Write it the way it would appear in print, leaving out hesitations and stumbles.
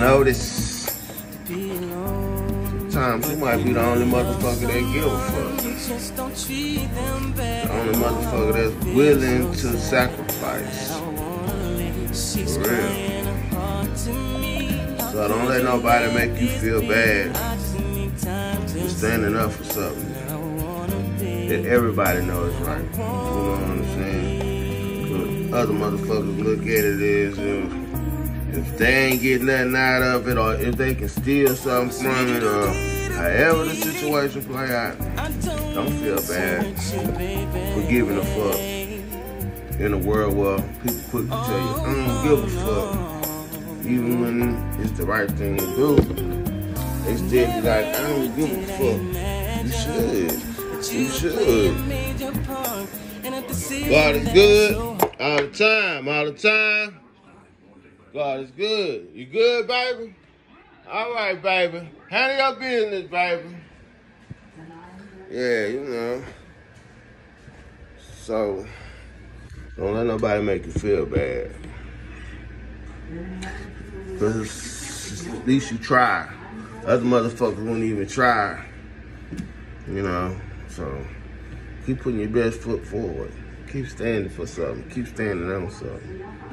notice sometimes you might be the only motherfucker that give a fuck. The only motherfucker that's willing to sacrifice. For real. So don't let nobody make you feel bad for standing up for something that everybody knows right. You know what I'm saying? But other motherfuckers look at it as if they ain't getting nothing out of it, or if they can steal something from it, or however the situation play out, don't feel bad for giving a fuck in a world where people quick to tell you, I don't give a fuck. Even when it's the right thing to do, they still be like, I don't give a fuck. You should. You should. God is good all the time, all the time. God is good. You good, baby? All right, baby. Handle your business, baby. Yeah, you know. So, don't let nobody make you feel bad. Because at least you try. Other motherfuckers won't even try. You know? So, keep putting your best foot forward. Keep standing for something. Keep standing on something.